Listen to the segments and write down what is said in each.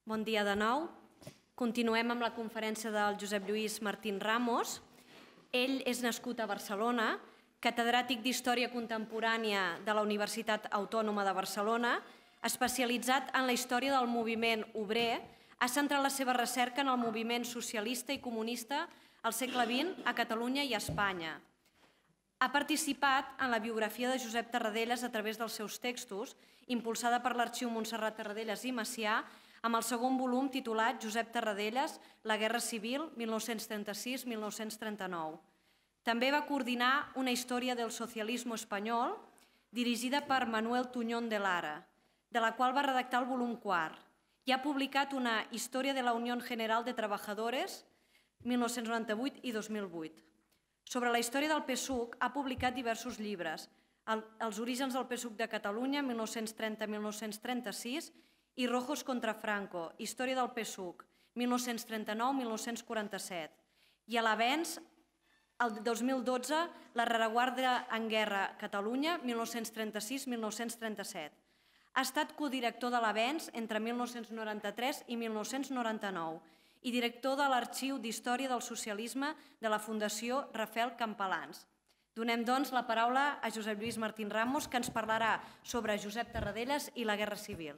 Bon dia de nou. Continuem amb la conferència del Josep Lluís Martín Ramos. Ell és nascut a Barcelona, catedràtic d'Història Contemporània de la Universitat Autònoma de Barcelona, especialitzat en la història del moviment obrer, ha centrat la seva recerca en el moviment socialista i comunista al segle XX a Catalunya i a Espanya. Ha participat en la biografia de Josep Tarradellas a través dels seus textos, impulsada per l'Arxiu Montserrat Tarradellas i Macià, amb el segon volum titulat Josep Tarradellas, la Guerra Civil, 1936-1939. També va coordinar una història del socialisme espanyol dirigida per Manuel Tuñón de Lara, de la qual va redactar el volum quart, i ha publicat una Història de la Unión General de Trabajadores, 1998 i 2008. Sobre la història del PSUC ha publicat diversos llibres, Els orígens del PSUC de Catalunya, 1930-1936, i Rojos contra Franco, Història del PSUC, 1939-1947. I a l'Avenç, el 2012, La rereguarda en guerra Catalunya, 1936-1937. Ha estat codirector de l'Avenç entre 1993 i 1999 i director de l'Arxiu d'Història del Socialisme de la Fundació Rafael Campalans. Donem, doncs, la paraula a Josep Lluís Martín Ramos, que ens parlarà sobre Josep Tarradellas i la Guerra Civil.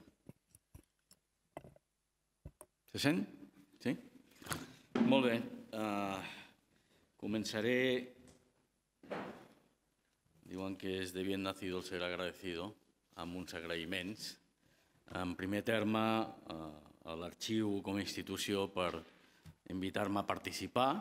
Se sent? Sí? Molt bé. Començaré... Diuen que és de bien nacido el ser agradecido, amb uns agraïments. En primer terme, a l'Arxiu com a institució per invitar-me a participar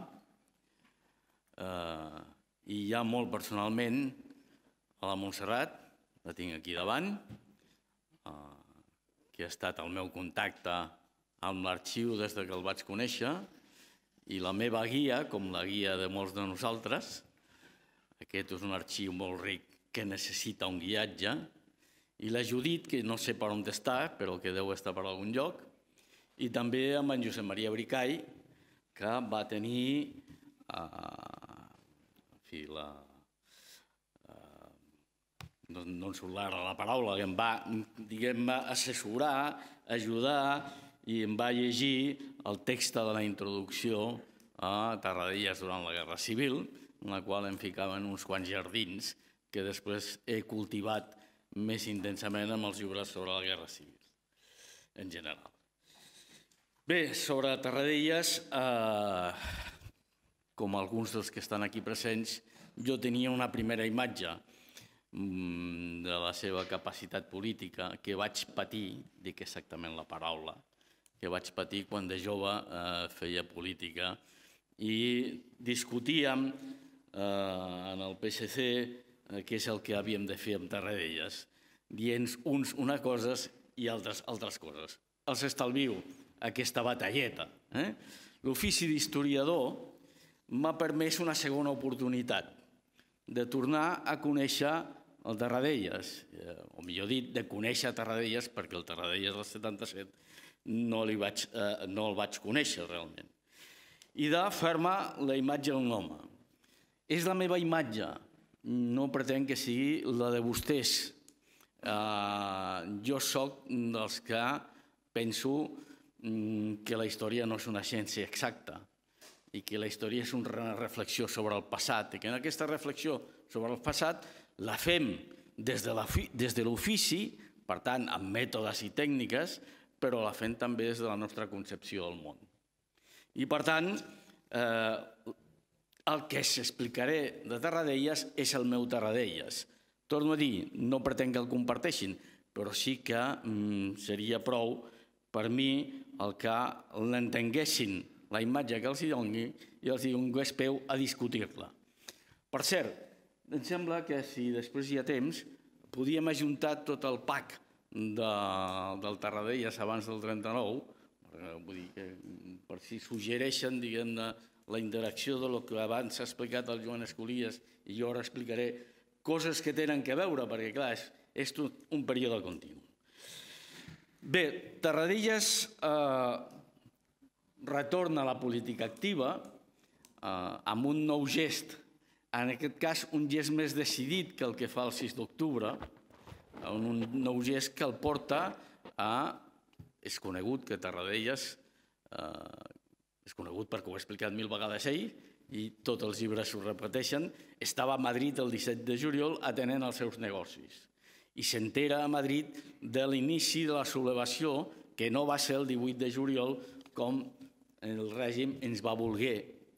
i ja molt personalment a la Montserrat, la tinc aquí davant, que ha estat el meu contacte amb l'arxiu des que el vaig conèixer, i la meva guia, com la guia de molts de nosaltres. Aquest és un arxiu molt ric que necessita un guiatge, i la Judit, que no sé per on està, però que deu estar per algun lloc, i també amb en Josep Maria Bricall, que va tenir no em surt ara la paraula, que em va, diguem-ne, assessorar, ajudar, i em va llegir el text de la introducció a Tarradellas durant la Guerra Civil, en la qual em ficaven uns quants jardins que després he cultivat més intensament amb els llibres sobre la Guerra Civil, en general. Bé, sobre Tarradellas, com alguns dels que estan aquí presents, jo tenia una primera imatge de la seva capacitat política que vaig patir, dic exactament la paraula, que vaig patir quan de jove feia política i discutíem en el PSC què és el que havíem de fer amb Tarradellas, dient uns unes coses i altres coses. Els estalvio aquesta batalleta. L'ofici d'historiador m'ha permès una segona oportunitat de tornar a conèixer el Tarradellas, o millor dit, de conèixer Tarradellas, perquè el Tarradellas del 77 no el vaig conèixer realment, i de fer-me la imatge d'un home. És la meva imatge, no pretenc que sigui la de vostès. Jo soc dels que penso que la història no és una ciència exacta i que la història és una reflexió sobre el passat i que en aquesta reflexió sobre el passat la fem des de l'ofici, per tant, amb mètodes i tècniques, però la fem també des de la nostra concepció del món. I, per tant, el que s'explicaré de Tarradellas és el meu Tarradellas. Torno a dir, no pretenc que el comparteixin, però sí que seria prou per mi el que l'entenguessin, la imatge que els doni, i els donés peu a discutir-la. Per cert, em sembla que si després hi ha temps, podíem ajuntar tot el pack del Tarradellas abans del 39, vull dir que per si suggereixen, diguem-ne, la interacció del que abans s'ha explicat el Joan Escolies i jo ara explicaré coses que tenen que veure, perquè, clar, és tot un període continu. Bé, Tarradellas retorna a la política activa amb un nou gest, en aquest cas un gest més decidit que el que fa el 6 d'octubre, un nou gest que el porta a És conegut que Tarradellas, és conegut perquè ho ha explicat 1000 vegades ell, i tots els llibres ho repeteixen, estava a Madrid el 17 de juliol atenent els seus negocis. I s'entera a Madrid de l'inici de la sublevació, que no va ser el 18 de juliol, com el règim ens va voler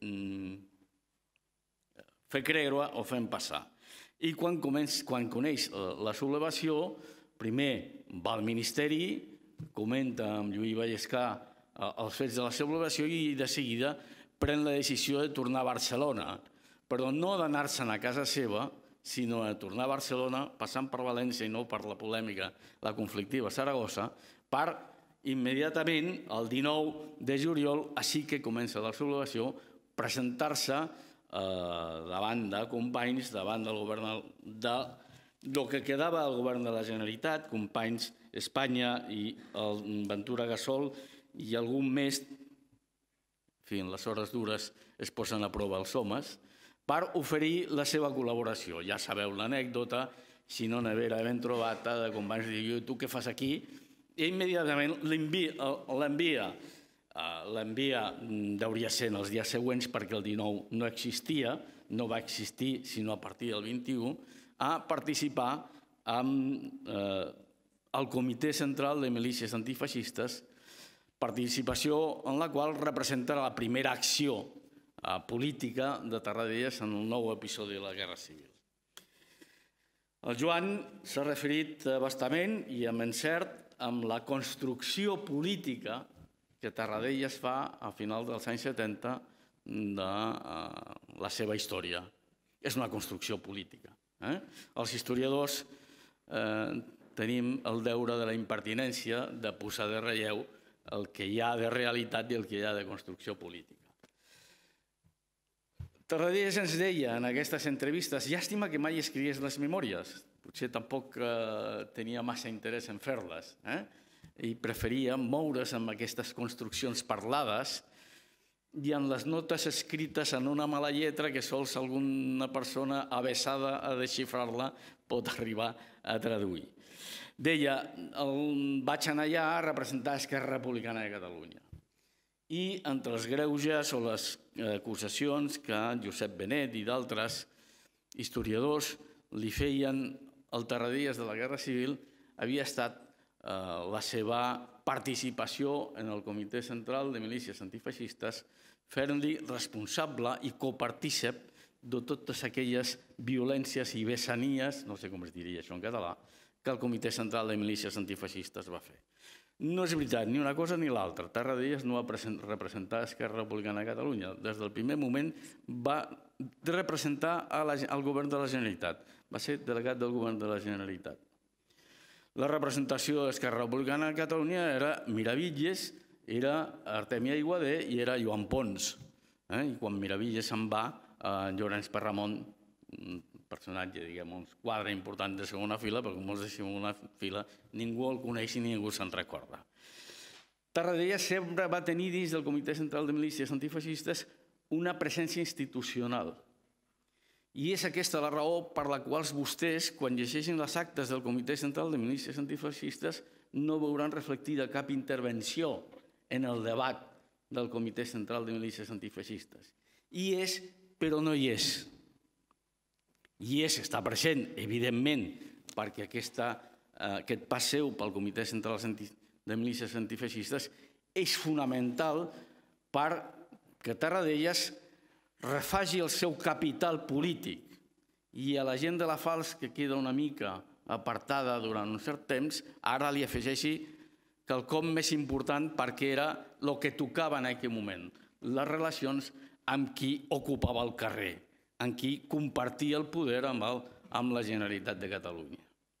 fer creure o fent passar. I quan coneix la sublevació, primer va al Ministeri, comenta amb Lluís Vallescà els fets de la sublevació i de seguida pren la decisió de tornar a Barcelona, però no d'anar-se'n a casa seva, sinó de tornar a Barcelona, passant per València i no per la polèmica, la conflictiva Saragossa, per immediatament, el 19 de juliol, així que comença la sublevació, presentar-se davant de companys, davant del govern del que quedava del govern de la Generalitat, companys Espanya i el Ventura Gasol i algun més, en fi, en les hores dures es posen a prova els homes, per oferir la seva col·laboració. Ja sabeu l'anècdota, si no n'havera ben trobata, de companys de dir, tu què fas aquí? I immediatament l'envia, deuria ser en els dies següents, perquè el 19 no existia, no va existir sinó a partir del 21, a participar al Comitè Central de Milícies Antifeixistes, participació en la qual representarà la primera acció política de Tarradellas en el nou episodi de la Guerra Civil. El Joan s'ha referit bastament i amb encert amb la construcció política que Tarradellas fa a final dels anys 70 de la seva història. És una construcció política. Els historiadors tenim el deure de la impertinència de posar de relleu el que hi ha de realitat i el que hi ha de construcció política. Tarradellas ens deia en aquestes entrevistes, llàstima que mai escrigués les memòries, potser tampoc tenia massa interès en fer-les, i preferia moure's amb aquestes construccions parlades i en les notes escrites en una mala lletra que sols alguna persona avesada a desxifrar-la pot arribar a traduir. Deia, vaig anar allà a representar Esquerra Republicana de Catalunya. I entre els greuges o les acusacions que Josep Benet i d'altres historiadors li feien al Tarradellas de la Guerra Civil havia estat la seva participació en el Comitè Central de Milícies Antifeixistes, fent-li responsable i copartícip de totes aquelles violències i vessanies, no sé com es diria això en català, que el Comitè Central de Milícies Antifeixistes va fer. No és veritat, ni una cosa ni l'altra. Tarradellas no va representar Esquerra Republicana de Catalunya. Des del primer moment va representar el govern de la Generalitat. Va ser delegat del govern de la Generalitat. La representació d'Esquerra Republicana de Catalunya era Miravitlles, era Artemia Aiguader i era Joan Pons. I quan Miravitlles se'n va, Llorenç Perramon, un personatge, diguem, un quadre important de segona fila, perquè molts de segona fila ningú el coneix i ningú se'n recorda. Tarradellas sempre va tenir dins del Comitè Central de Milícies Antifeixistes una presència institucional. I és aquesta la raó per la qual vostès, quan llegeixin les actes del Comitè Central de Milícies Antifeixistes, no veuran reflectida cap intervenció en el debat del Comitè Central de Milícies Antifeixistes. Hi és, però no hi és. I està present, evidentment, perquè aquest pas seu pel Comitè Central de Milícies Antifeixistes és fonamental perquè Tarradellas refagi el seu capital polític i a la gent de la Falç, que queda una mica apartada durant un cert temps, ara li afegeixi quelcom més important perquè era el que tocava en aquell moment, les relacions amb qui ocupava el carrer, amb qui compartia el poder amb la Generalitat de Catalunya.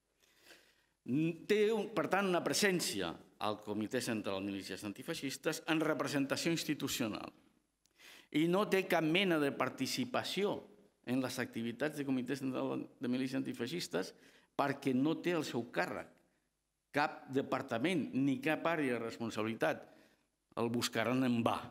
Té, per tant, una presència al Comitè Central de Milícies Antifeixistes en representació institucional i no té cap mena de participació en les activitats del Comitè Central de Milícies Antifeixistes perquè no té el seu càrrec, cap departament ni cap àrea de responsabilitat. El buscaran en va.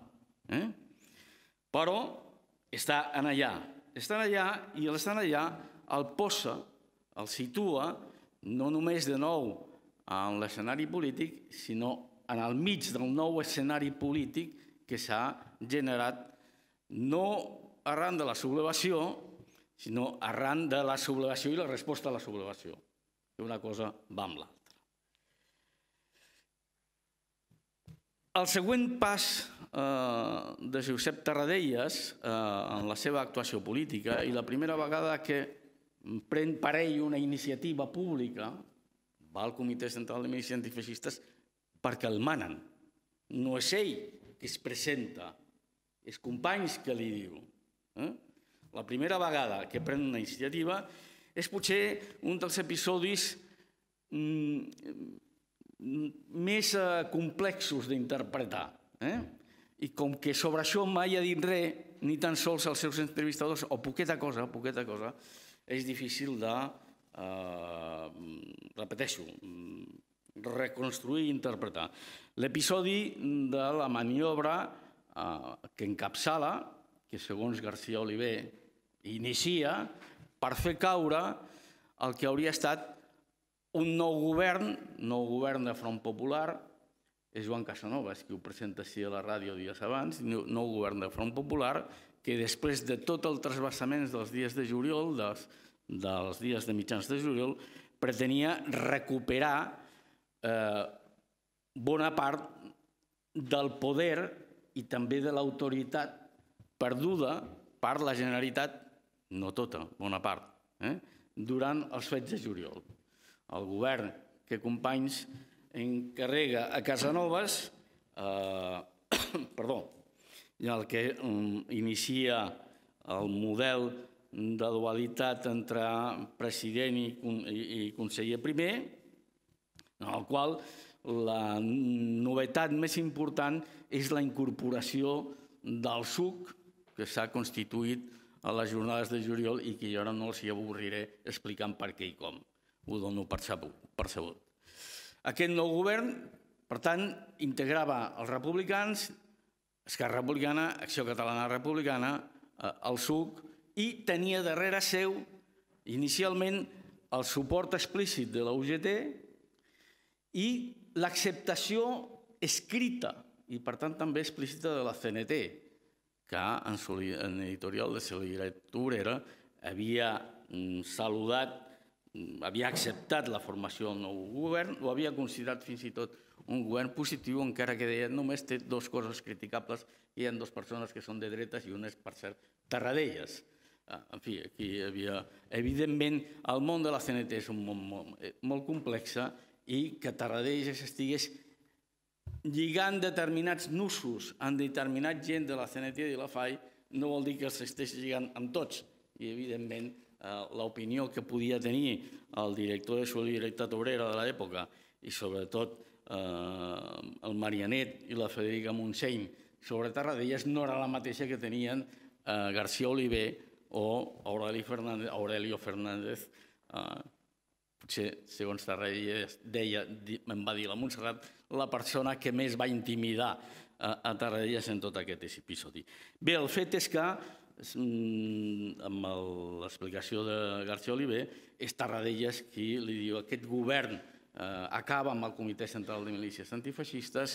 Però està allà. Estan allà i l'estan allà, el posa, el situa, no només de nou en l'escenari polític, sinó en el mig del nou escenari polític que s'ha generat no arran de la sublevació, sinó arran de la sublevació i la resposta a la sublevació. Una cosa va amb l'altra. El següent pas de Josep Tarradellas en la seva actuació política, i la primera vegada que pren per ell una iniciativa pública, va al Comitè Central de Milícies Antifeixistes perquè el manen. No és ell que es presenta, és companys que li diu. La primera vegada que pren una iniciativa és potser un dels episodis més complexos d'interpretar. I com que sobre això mai ha dit res, ni tan sols els seus entrevistadors, o poqueta cosa, és difícil de, repeteixo, reconstruir i interpretar. L'episodi de la maniobra que encapçala, que segons García Oliver inicia, per fer caure el que hauria estat un nou govern de Front Popular, és Joan Casanovas qui ho presenta així a la ràdio dies abans, nou govern de Front Popular, que després de tot el trasbassament dels dies de juliol, dels dies de mitjans de juliol, pretenia recuperar bona part del poder i també de l'autoritat perduda per la Generalitat, no tota, bona part, durant els fets de juliol. El govern que Companys encarrega a Casanovas, i el que inicia el model de dualitat entre president i conseller primer, en el qual la novetat més important és la incorporació del SUC, que s'ha constituït a les jornades de juliol i que jo ara no els hi avorriré explicant per què i com. Ho dono per sabut. Aquest nou govern, per tant, integrava els republicans, Esquerra Republicana, Acció Catalana Republicana, el SUC, i tenia darrere seu, inicialment, el suport explícit de la UGT i l'acceptació escrita i, per tant, també explícita de la CNT, que en editorial de Solidaritat Obrera havia saludat, havia acceptat la formació del nou govern, o havia considerat fins i tot un govern positiu, encara que deia només té dues coses criticables, hi ha dues persones que són de dretes i una és, per cert, Tarradellas. En fi, aquí hi havia... Evidentment, el món de la CNT és un món molt complex i que Tarradellas estigués lligant determinats nusos amb determinat gent de la CNT i de la FAI no vol dir que els estigués lligant amb tots. I, evidentment, l'opinió que podia tenir el director de Solidaritat Obrera de l'època i, sobretot, el Marianet i la Federica Montseny sobre Tarradellas no era la mateixa que tenien García Oliver o Aurelio Fernández. Potser, segons Tarradellas, em va dir la Montserrat, la persona que més va intimidar a Tarradellas en tot aquest episodi. Bé, el fet és que, amb l'explicació de García Oliver, és Tarradellas qui li diu aquest govern acaba amb el Comitè Central de Milícies Antifeixistes,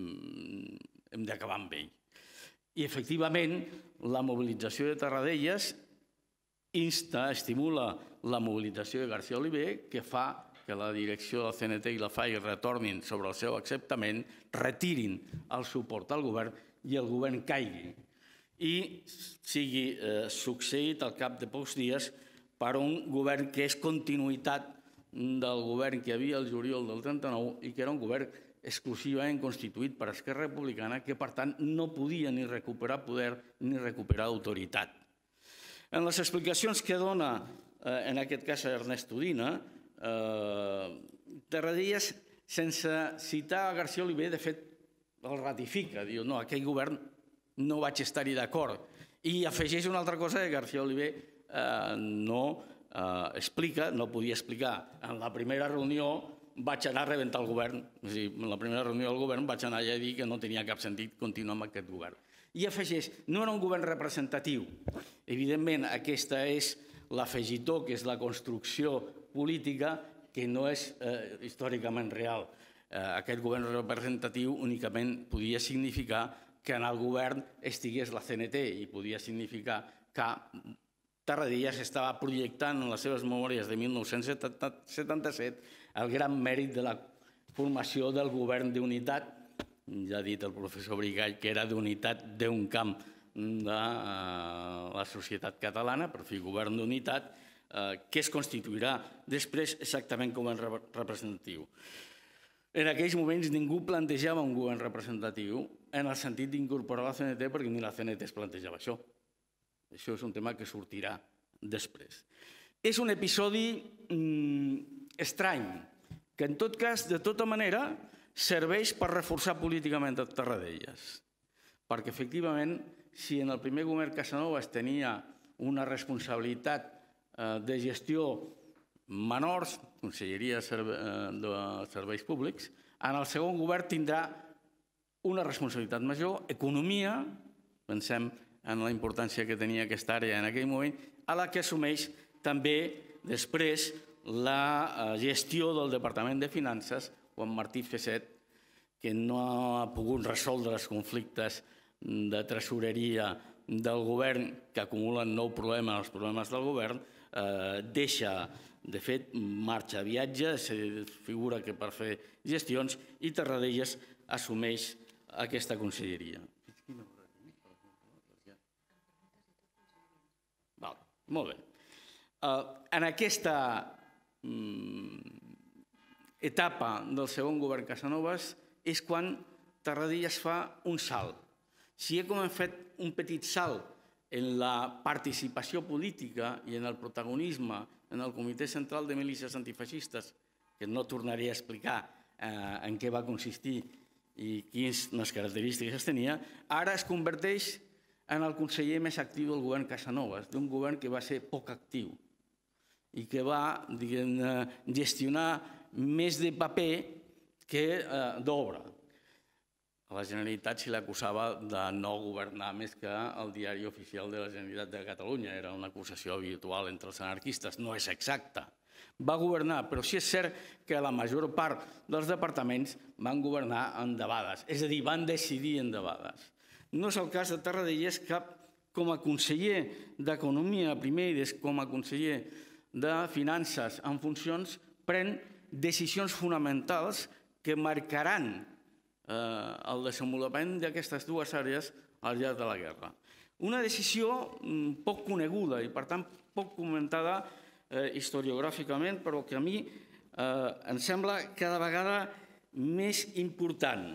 hem d'acabar amb ell. I, efectivament, la mobilització de Tarradellas estimula la mobilització de García Oliver, que fa que la direcció del CNT i la FAI retornin sobre el seu acceptament, retirin el suport al govern i el govern caigui. I sigui succeït al cap de pocs dies per un govern que és continuïtat del govern que hi havia el juliol del 39 i que era un govern exclusivament constituït per Esquerra Republicana que, per tant, no podia ni recuperar poder ni recuperar autoritat. En les explicacions que dona, en aquest cas, Ernest Udina, Tarradellas, sense citar García Oliver, de fet, el ratifica. Diu, no, aquell govern no vaig estar-hi d'acord. I afegeix una altra cosa que García Oliver no explica, no podia explicar. En la primera reunió vaig anar a rebentar el govern. És a dir, en la primera reunió del govern vaig anar allà a dir que no tenia cap sentit continuar amb aquest govern. I afegeix, no era un govern representatiu. Evidentment, aquesta és l'afegitó, que és la construcció política, que no és històricament real. Aquest govern representatiu únicament podia significar que en el govern estigués la CNT i podia significar que Tarradellas estava projectant en les seves memòries de 1977 el gran mèrit de la formació del govern d'unitat, ja ha dit el professor Brigall que era d'unitat d'un camp de la societat catalana, per fi govern d'unitat, que es constituirà després exactament com a representatiu. En aquells moments ningú plantejava un govern representatiu en el sentit d'incorporar la CNT perquè ni la CNT es plantejava això. Això és un tema que sortirà després. És un episodi estrany, que en tot cas, de tota manera, serveix per reforçar políticament Tarradellas. Perquè, efectivament, si en el primer govern Casanovas tenia una responsabilitat de gestió menors, Conselleria de Serveis Públics, en el segon govern tindrà una responsabilitat major, economia, pensem en la importància que tenia aquesta àrea en aquell moment, a la que assumeix també després la gestió del Departament de Finances, quan Martí Fesset, que no ha pogut resoldre els conflictes de tresoreria del govern, que acumulen nou problemes, els problemes del govern, deixa, de fet, marxa a viatge, figura que per fer gestions, i Tarradellas assumeix aquesta conselleria. Molt bé. En aquesta etapa del segon govern Casanovas és quan Tarradellas fa un salt. Si com hem fet un petit salt en la participació política i en el protagonisme en el Comitè Central de Milícies Antifeixistes, que no tornaré a explicar en què va consistir i quines característiques tenia, ara es converteix en el conseller més actiu del govern Casanovas, d'un govern que va ser poc actiu i que va gestionar més de paper que d'obra. A la Generalitat se l'acusava de no governar més que el diari oficial de la Generalitat de Catalunya. Era una acusació habitual entre els anarquistes. No és exacta. Va governar, però sí és cert que la major part dels departaments van governar en debades, és a dir, van decidir en debades. No és el cas de Tarradellas, que com a conseller d'Economia primer i com a conseller de Finances en funcions pren decisions fonamentals que marcaran el desenvolupament d'aquestes dues àrees al llarg de la guerra. Una decisió poc coneguda i, per tant, poc comentada historiogràficament, però que a mi em sembla cada vegada més important.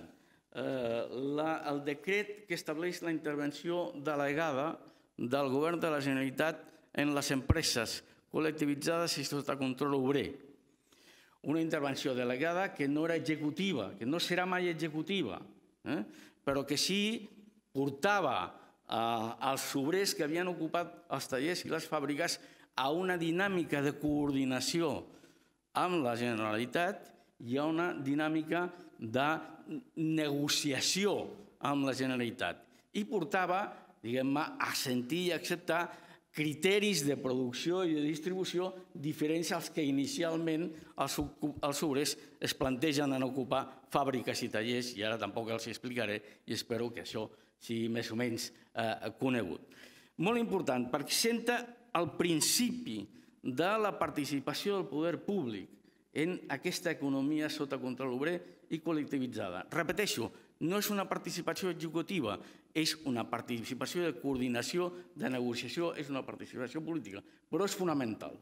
El decret que estableix la intervenció delegada del govern de la Generalitat en les empreses col·lectivitzades i sota control obrer. Una intervenció delegada que no era executiva, que no serà mai executiva, però que sí portava als obrers que havien ocupat els tallers i les fàbriques a una dinàmica de coordinació amb la Generalitat i a una dinàmica de negociació amb la Generalitat i portava, diguem-ne, a sentir i acceptar criteris de producció i de distribució diferents als que inicialment els obrers es plantegen en ocupar fàbriques i tallers, i ara tampoc els explicaré i espero que això sigui més o menys conegut. Molt important, perquè senta el principi de la participació del poder públic en aquesta economia sota control obrer i col·lectivitzada. Repeteixo, no és una participació executiva, és una participació de coordinació, de negociació, és una participació política, però és fonamental.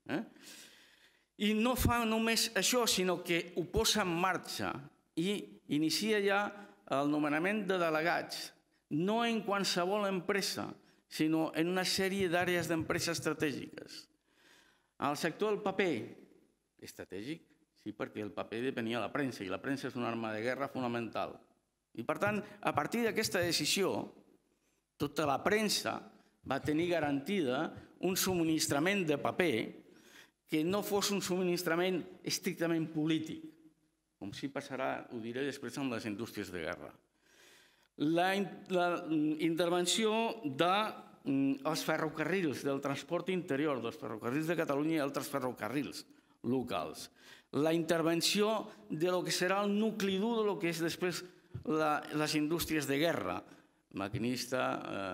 I no fa només això, sinó que ho posa en marxa i inicia ja el nomenament de delegats, no en qualsevol empresa, sinó en una sèrie d'àrees d'empreses estratègiques. En el sector del paper, estratègic, sí, perquè el paper depenia de la premsa, i la premsa és una arma de guerra fonamental. I, per tant, a partir d'aquesta decisió, tota la premsa va tenir garantida un subministrament de paper que no fos un subministrament estrictament polític, com sí passarà, ho diré després, amb les indústries de guerra. La intervenció dels ferrocarrils, del transport interior, dels ferrocarrils de Catalunya i altres ferrocarrils locals. la intervenció de lo que serà el nucli dur de lo que és després les indústries de guerra, maquinista,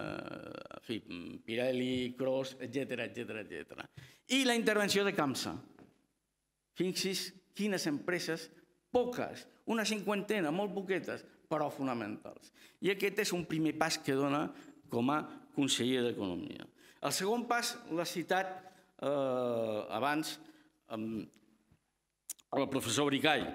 Pirelli, Cross, etc. I la intervenció de CAMSA. Fixi's quines empreses, poques, una cinquantena, molt poquetes, però fonamentals. I aquest és un primer pas que dona com a conseller d'Economia. El segon pas l'ha citat abans el professor Bricall.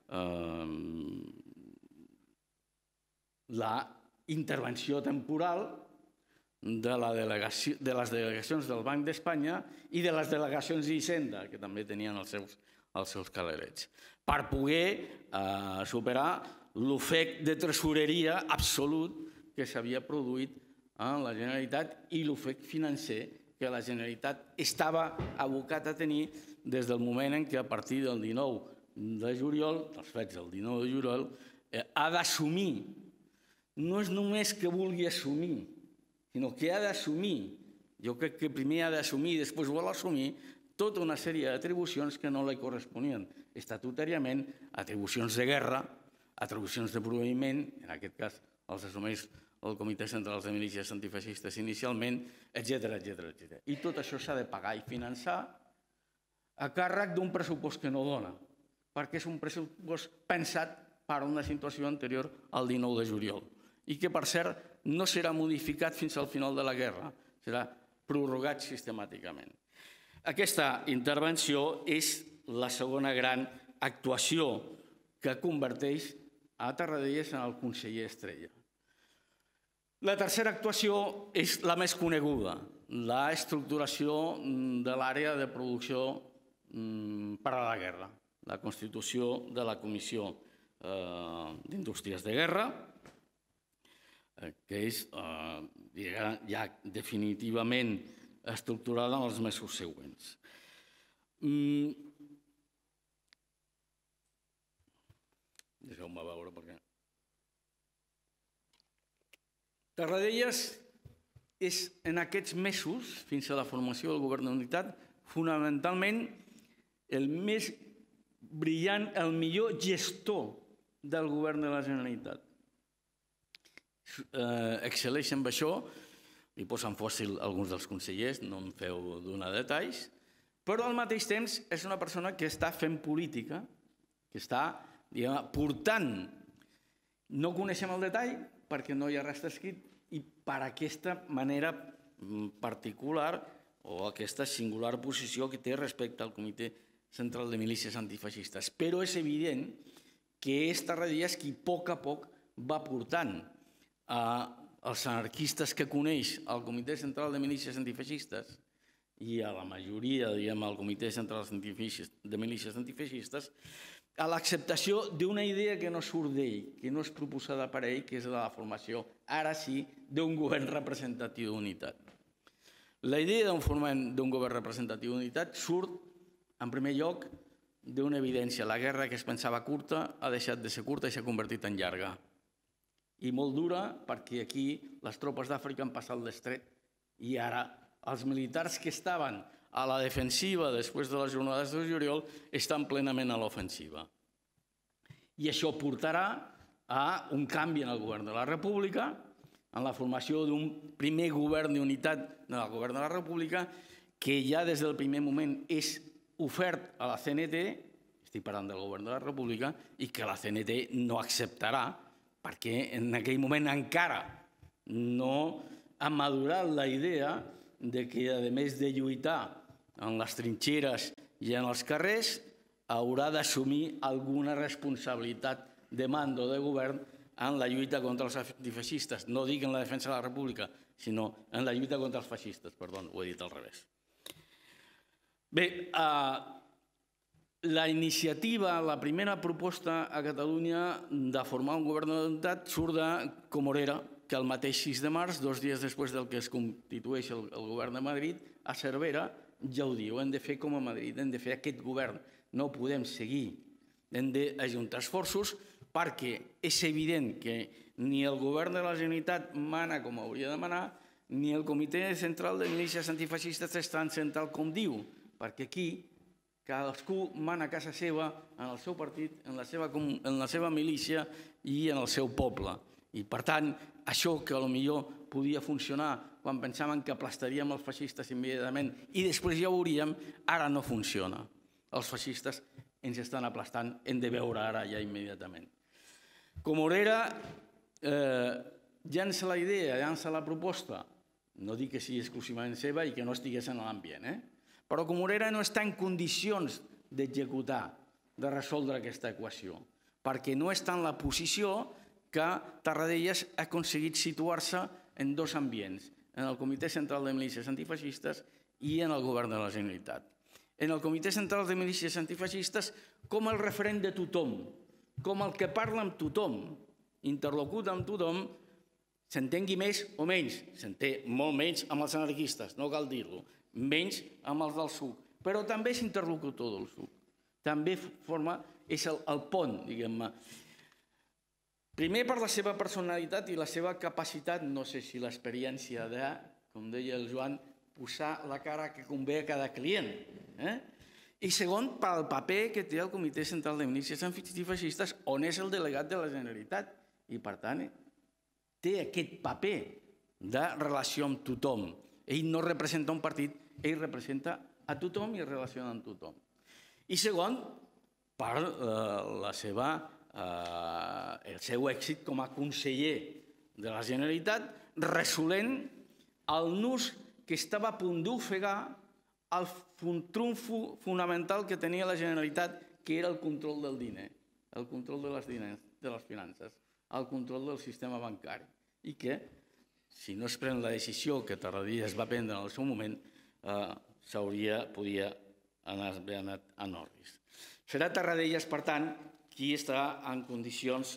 La intervenció temporal de les delegacions del Banc d'Espanya i de les delegacions d'Hisenda, que també tenien els seus calerets, per poder superar l'ofec de tresoreria absolut que s'havia produït en la Generalitat i l'ofec financer que la Generalitat estava abocat a tenir des del moment en què a partir del 19 de juliol, dels fets del 19 de juliol, ha d'assumir. No és només que vulgui assumir, sinó que ha d'assumir. Jo crec que primer ha d'assumir i després vol assumir tota una sèrie d'atribucions que no li corresponien estatutàriament, atribucions de guerra, atribucions de proveïment, en aquest cas els assumeix el Comitè Central de Milícies Antifeixistes inicialment, etc. I tot això s'ha de pagar i finançar a càrrec d'un pressupost que no dona, perquè és un pressupost pensat per a una situació anterior al 19 de juliol i que, per cert, no serà modificat fins al final de la guerra, serà prorrogat sistemàticament. Aquesta intervenció és la segona gran actuació que converteix a Tarradellas en el conseller estrella. La tercera actuació és la més coneguda, l'estructuració de l'àrea de producció per a la guerra, la constitució de la Comissió d'Indústries de Guerra, que és ja definitivament estructurada en els mesos següents. Deixeu-me veure perquè... Tarradellas és en aquests mesos, fins a la formació del govern d'unitat, fonamentalment el més brillant, el millor gestor del govern de la Generalitat. Excel·leix amb això, li posen fòssil alguns dels consellers, no em feu donar detalls, però al mateix temps és una persona que està fent política, que està portant, no coneixem el detall perquè no hi ha res escrit i per aquesta manera particular o aquesta singular posició que té respecte al Comitè Central de Milícies Antifeixistes. Però és evident que és Tarradellas qui a poc va portant als anarquistes que coneix al Comitè Central de Milícies Antifeixistes i a la majoria, al Comitè Central de Milícies Antifeixistes, a l'acceptació d'una idea que no surt d'ell, que no és proposada per ell, que és la formació, ara sí, d'un govern representatiu d'unitat. La idea d'un govern representatiu d'unitat surt, en primer lloc, d'una evidència. La guerra que es pensava curta ha deixat de ser curta i s'ha convertit en llarga. I molt dura perquè aquí les tropes d'Àfrica han passat l'estret i ara els militars que estaven a la defensiva després de les jornades de juliol estan plenament a l'ofensiva. I això portarà a un canvi en el govern de la República, en la formació d'un primer govern d'unitat del govern de la República que ja des del primer moment és ofert a la CNT, estic parlant del govern de la República, i que la CNT no acceptarà perquè en aquell moment encara no ha madurat la idea de que, a més de lluitar en les trinxeres i en els carrers, haurà d'assumir alguna responsabilitat de mando de govern en la lluita contra els antifeixistes. No dic en la defensa de la República, sinó en la lluita contra els feixistes. Perdó, ho he dit al revés. Bé, la iniciativa, la primera proposta a Catalunya de formar un govern d'unitat surt de Comorera, que el mateix 6 de març, 2 dies després del que es constitueix el govern de Madrid, a Cervera ja ho diu, hem de fer com a Madrid, hem de fer aquest govern, no podem seguir, hem d'ajuntar esforços perquè és evident que ni el govern de la Generalitat mana com hauria de manar, ni el Comitè Central de Milícies Antifeixistes és tan central com diu, perquè aquí cadascú mana a casa seva, en el seu partit, en la seva milícia i en el seu poble. I, per tant, això que potser podia funcionar quan pensaven que aplastaríem els feixistes immediatament i després ja ho veuríem, ara no funciona. Els feixistes ens estan aplastant, hem de veure ara ja immediatament. Comorera llança la idea, llança la proposta, no dic que sigui exclusivament seva i que no estigués en l'ambient, però Comorera no està en condicions d'executar, de resoldre aquesta equació, perquè no està en la posició que Tarradellas ha aconseguit situar-se en dos ambients, en el Comitè Central de Milícies Antifeixistes i en el Govern de la Generalitat. En el Comitè Central de Milícies Antifeixistes com el referent de tothom, com el que parla amb tothom, interlocuta amb tothom, s'entengui més o menys, s'entén molt menys amb els anarquistes, no cal dir-lo, menys amb els del SUC, però també és interlocutor del SUC, també és el pont, diguem-ne. Primer per la seva personalitat i la seva capacitat, no sé si l'experiència de, com deia el Joan, posar la cara que convé a cada client. I segon, pel paper que té el Comitè Central de Milícies Antifeixistes, on és el delegat de la Generalitat. I, per tant, té aquest paper de relació amb tothom. Ell no representa un partit, ell representa a tothom i es relaciona amb tothom. I segon, per el seu èxit com a conseller de la Generalitat, resolent el nus que estava a punt d'ofegar el trumfo fonamental que tenia la Generalitat, que era el control del diner, el control de les finances, el control del sistema bancari, i que, si no es pren la decisió que Tarradellas va prendre en el seu moment, podia haver anat en orris. Serà Tarradellas, per tant, qui està en condicions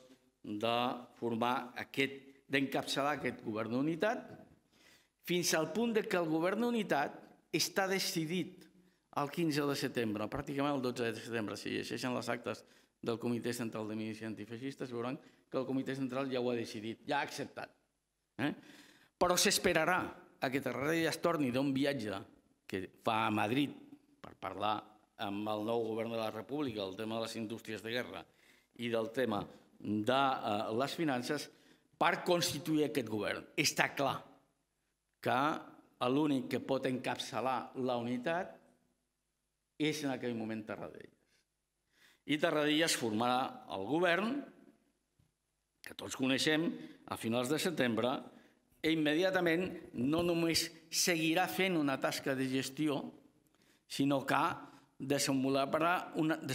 d'encapçalar aquest govern d'unitat, fins al punt que el govern d'unitat està decidit el 15 de setembre, pràcticament el 12 de setembre. Si llegeixen les actes del Comitè Central de Milícies Antifeixistes, veuran que el Comitè Central ja ho ha decidit, ja ha acceptat. Però s'esperarà a que Tarradellas torni d'un viatge que fa a Madrid per parlar amb el nou govern de la República, el tema de les indústries de guerra i del tema de les finances, per constituir aquest govern. Està clar que l'únic que pot encapçalar la unitat és en aquell moment Tarradellas. I Tarradellas formarà el govern, que tots coneixem, a finals de setembre, i immediatament no només seguirà fent una tasca de gestió, sinó que desenvoluparà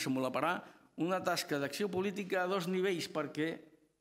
una tasca d'acció política a dos nivells, perquè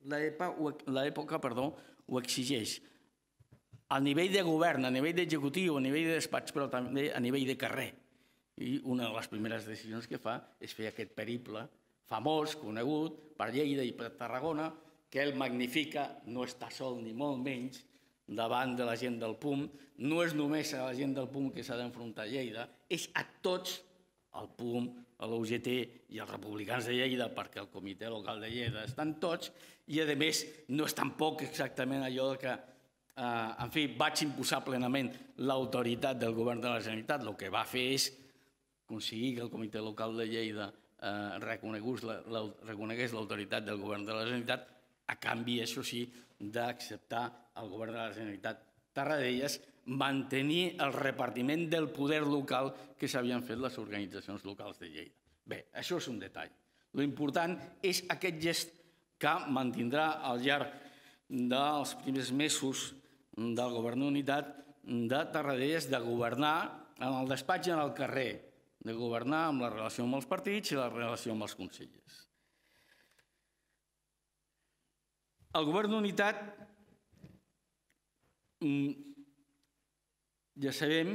l'època ho exigeix. A nivell de govern, a nivell d'executiu, a nivell de despatx, però també a nivell de carrer. I una de les primeres decisions que fa és fer aquest periple famós, conegut, per Lleida i per Tarragona, que ell magnifica, no està sol ni molt menys, davant de la gent del PUM. No és només a la gent del PUM que s'ha d'enfrontar a Lleida, és a tots, al PUM, a l'UGT i als republicans de Lleida, perquè el comitè local de Lleida estan tots, i a més no és tampoc exactament allò que, en fi, vaig imposar plenament l'autoritat del govern de la Generalitat. El que va fer és aconseguir que el comitè local de Lleida reconegués l'autoritat del govern de la Generalitat, a canvi, això sí, d'acceptar el govern de la Generalitat Tarradellas, mantenir el repartiment del poder local que s'havien fet les organitzacions locals de Lleida. Bé, això és un detall. L'important és aquest gest que mantindrà al llarg dels primers mesos del govern d'unitat de Tarradellas, de governar en el despatx i en el carrer, de governar amb la relació amb els partits i la relació amb els consellers. El govern d'unitat, ja sabem,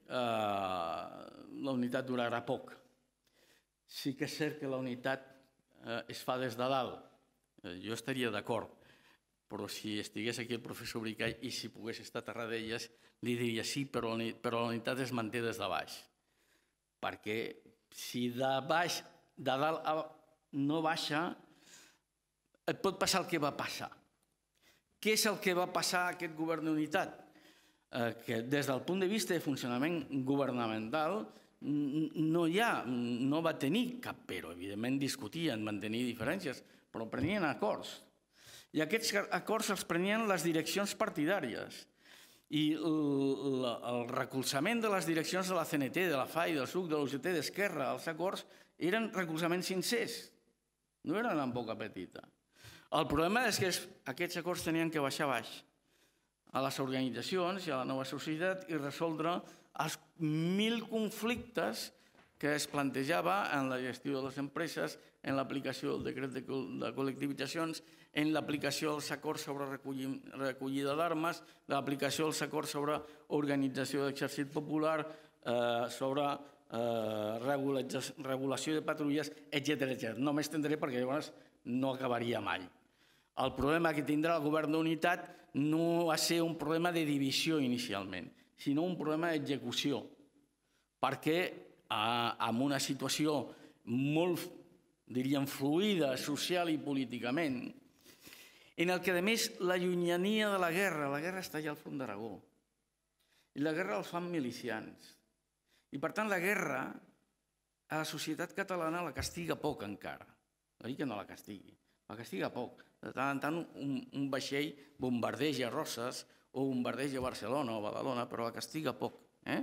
la unitat durarà poc. Sí que és cert que la unitat es fa des de dalt. Jo estaria d'acord, però si estigués aquí el professor Bricall i si pogués estar a Tarradellas, li diria sí, però la unitat es manté des de baix. Perquè si de dalt no baixa, et pot passar el que va passar. Què és el que va passar a aquest govern d'unitat? Que des del punt de vista de funcionament governamental no va tenir cap però. Evidentment discutien, van tenir diferències, però prenien acords. I aquests acords els prenien les direccions partidàries. I el recolzament de les direccions de la CNT, de la FAI, del SUC, de l'UGT, d'Esquerra, els acords, eren recolzaments sincers, no eren en boca petita. El problema és que aquests acords tenien que baixar baix a les organitzacions i a la nova societat i resoldre els 1.000 conflictes que es plantejava en la gestió de les empreses, en l'aplicació del decret de col·lectivitzacions, en l'aplicació dels acords sobre recollida d'armes, l'aplicació dels acords sobre organització d'exèrcit popular, sobre regulació de patrulles, etc. No m'estendré perquè llavors no acabaria mai. El problema que tindrà el govern d'unitat no va ser un problema de divisió inicialment, sinó un problema d'execució, perquè en una situació molt, diríem, fluida social i políticament, en el que, a més, la llunyania de la guerra està allà al front d'Aragó, i la guerra el fan milicians. I, per tant, la guerra a la societat catalana la castiga poc encara. No dic que no la castigui, la castiga poc. De tant en tant un vaixell bombardeja Roses o bombardeja Barcelona o Badalona, però la castiga poc.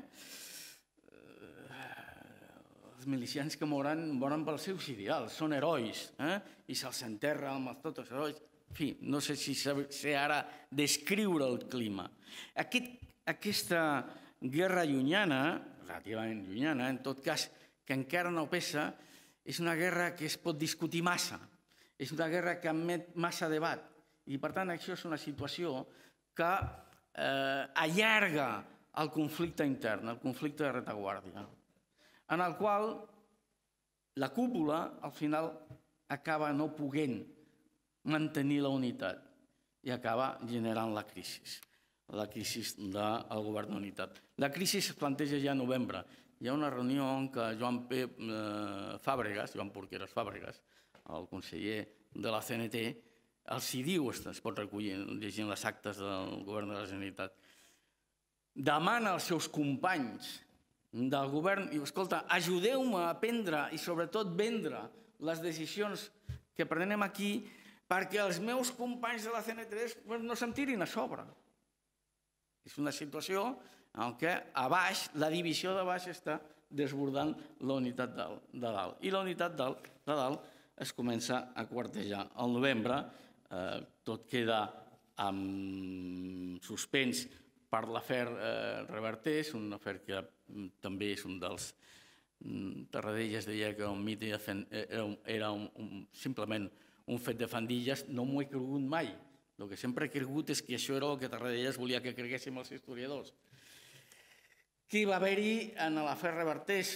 Els milicians que moren pels seus ideals, són herois, i se'ls enterra amb tots els herois. En fi, no sé si sé ara descriure el clima. Aquesta guerra llunyana, relativament llunyana, en tot cas, que encara no pesa, és una guerra que es pot discutir massa, és una guerra que admet massa debat, i per tant això és una situació que allarga el conflicte intern, el conflicte de retaguardia, en el qual la cúpula al final acaba no podent mantenir la unitat i acaba generant la crisi del govern d'unitat. La crisi es planteja ja a novembre. Hi ha una reunió en què Joan Porqueras Fàbregas, el conseller de la CNT, els hi diu, es pot recollir llegint les actes del govern de la Generalitat, demana als seus companys del govern, i escolta, ajudeu-me a prendre i sobretot vendre les decisions que prenem aquí perquè els meus companys de la CNT no se'm tirin a sobre. És una situació en què a baix, la divisió de baix està desbordant la unitat de dalt. I la unitat de dalt es comença a quartejar. Al novembre tot queda en suspens per l'afer Revertés, un afer que també és un dels Tarradellas deia que un mite era simplement un fet de fandilles. No m'ho he cregut mai. El que sempre he cregut és que això era el que Tarradellas volia que creguéssim els historiadors. Què va haver-hi en l'afer Revertés?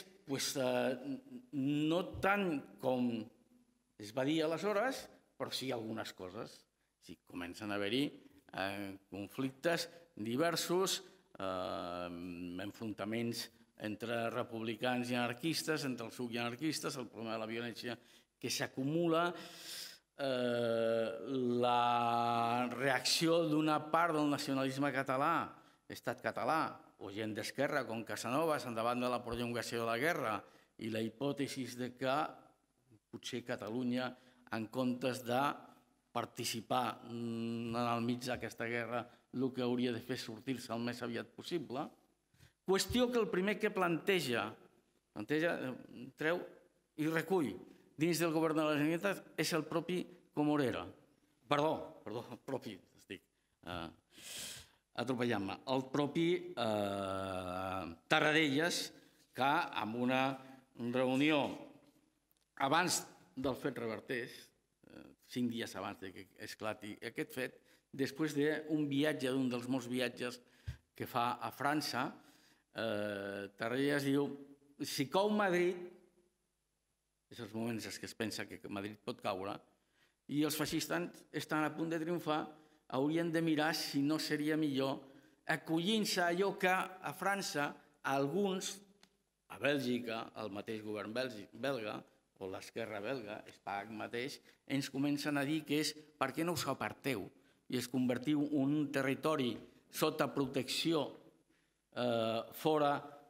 No tant com es va dir aleshores, però sí algunes coses. Comencen a haver-hi conflictes diversos, enfrontaments entre republicans i anarquistes, entre el SUC i anarquistes, el problema de la violència que s'acumula, la reacció d'una part del nacionalisme català, estat català, o gent d'esquerra com Casanovas endavant de la prolongació de la guerra i la hipòtesi que potser Catalunya, en comptes de participar en el mig d'aquesta guerra, el que hauria de fer és sortir-se el més aviat possible. Qüestió que el primer que planteja, treu i recull dins del govern de la Generalitat és el propi Comorera. Perdó, el propi, estic atropellant-me, el propi Tarradellas, que en una reunió abans del fet Revertés, 5 dies abans que esclati aquest fet, després d'un viatge, d'un dels molts viatges que fa a França, Tarradellas diu: si cau Madrid, és els moments en què es pensa que Madrid pot caure, i els feixistes estan a punt de triomfar, haurien de mirar si no seria millor acollint-se a allò que a França alguns, a Bèlgica, el mateix govern belga, o l'esquerra belga, Espanya mateix, ens comencen a dir que és per què no us aparteu i es convertiu en un territori sota protecció fora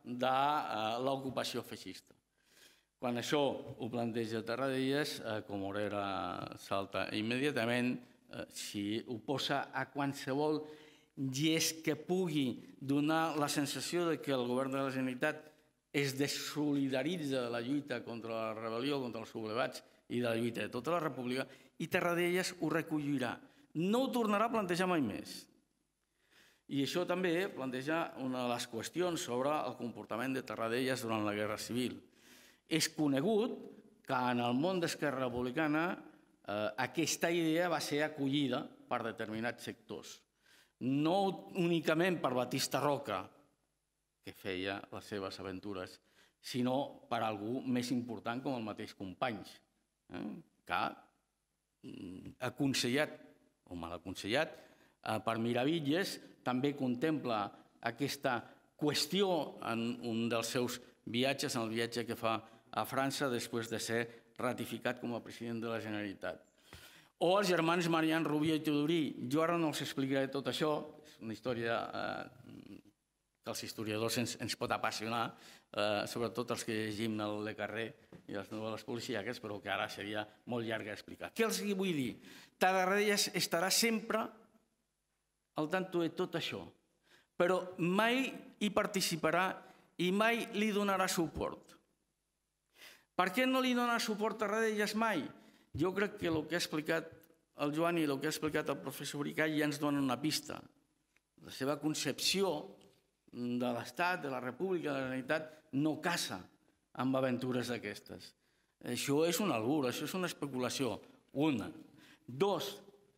de l'ocupació feixista. Quan això ho planteja Tarradellas, Comorera salta immediatament, s'hi oposa a qualsevol gest que pugui donar la sensació que el govern de la Generalitat es desolidaritza de la lluita contra la rebel·lió, contra els sublevats i de la lluita de tota la república, i Tarradellas ho recollirà. No ho tornarà a plantejar mai més. I això també planteja una de les qüestions sobre el comportament de Tarradellas durant la Guerra Civil. És conegut que en el món d'Esquerra Republicana aquesta idea va ser acollida per determinats sectors. No únicament per Batista Roca, que feia les seves aventures, sinó per algú més important com el mateix Companys, que ha aconsellat, o mal aconsellat, per Miravitlles, també contempla aquesta qüestió en un dels seus viatges, en el viatge que fa a França després de ser ratificat com a president de la Generalitat. O els germans Marian Rubió i Teodorí. Jo ara no els explicaré tot això, és una història que als historiadors ens pot apassionar, sobretot els que llegim el Le Carré i les novel·les policíaques, però que ara seria molt llarg d'explicar. Què els vull dir? Tarradellas estarà sempre al tanto de tot això, però mai hi participarà i mai li donarà suport. Per què no li dona suport a Tarradellas mai? Jo crec que el que ha explicat el Joan i el que ha explicat el professor Bricall ja ens dona una pista. La seva concepció de l'Estat, de la República, de la Generalitat, no casa amb aventures d'aquestes. Això és un albur, això és una especulació. Una. Dos,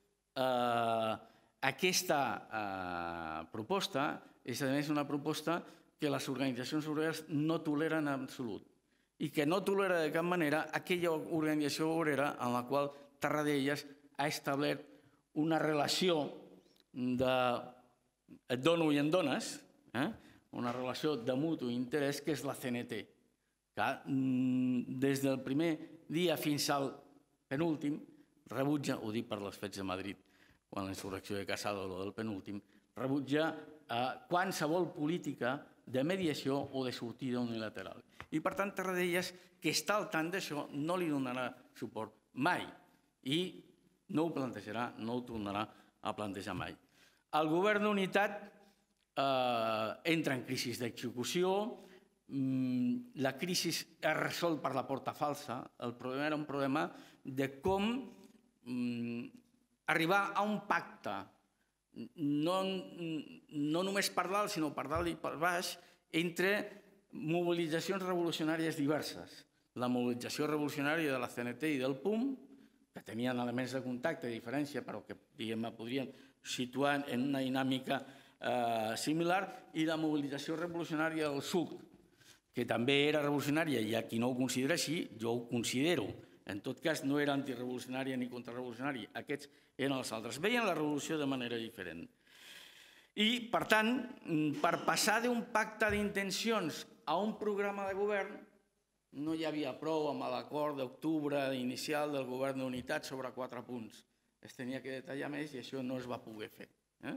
aquesta proposta és, a més, una proposta que les organitzacions obreres no toleren en absolut i que no tolera de cap manera aquella organització obrera en la qual Tarradellas ha establert una relació de et dono i em dones, una relació de mutu interès que és la CNT, que des del primer dia fins al penúltim rebutja, ho dic per els fets de Madrid, quan la insurrecció de Casado, o del penúltim, rebutja qualsevol política de mediació o de sortida unilateral. I, per tant, Tarradellas, que està al tant d'això, no li donarà suport mai i no ho plantejarà, no ho tornarà a plantejar mai. El govern d'unitat entra en crisi d'execució, la crisi es resol per la porta falsa, el problema era un problema de com arribar a un pacte, no només per dalt, sinó per dalt i per baix, entre mobilitzacions revolucionàries diverses. La mobilització revolucionària de la CNT i del PUM, que tenien elements de contacte i diferència, però que podríem situar en una dinàmica similar, i la mobilització revolucionària del SUC, que també era revolucionària, i a qui no ho considera així, jo ho considero. En tot cas, no era antirevolucionària ni contrarrevolucionària, aquests eren els altres. Veien la revolució de manera diferent. I, per tant, per passar d'un pacte d'intencions a un programa de govern, no hi havia prou amb l'acord d'octubre inicial del govern d'unitat sobre 4 punts. Es tenia que detallar més i això no es va poder fer.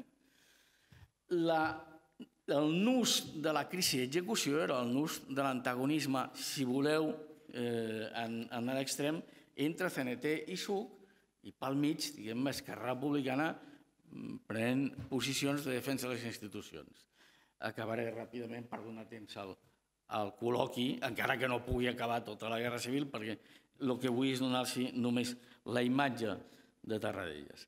El nus de la crisi d'execució era el nus de l'antagonisme, si voleu, en l'extrem, entre CNT i SUC, i pel mig, diguem, Esquerra Republicana pren posicions de defensa de les institucions. Acabaré ràpidament per donar temps al col·loqui, encara que no pugui acabar tota la Guerra Civil, perquè el que vull és donar-los només la imatge de Tarradellas.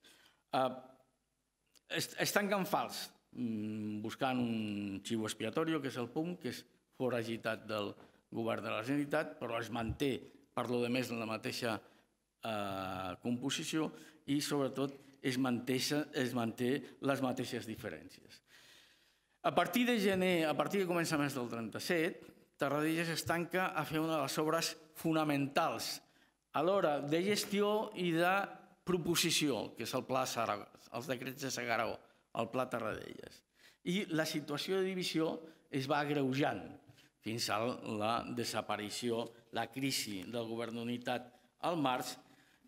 Es tanquen fals, buscant un xivo expiatori, que és el PUM, que és foragitat del govern de la Generalitat, però es manté, per lo de més, en la mateixa composició i, sobretot, es manté les mateixes diferències. A partir de gener, a partir de començaments del 37, Tarradellas es tanca a fer una de les obres fonamentals a l'hora de gestió i de proposició, que és el pla Saragossa, els decrets de Segaró, el pla Tarradellas. I la situació de divisió es va agreujant fins a la desaparició, la crisi del govern d'unitat al març,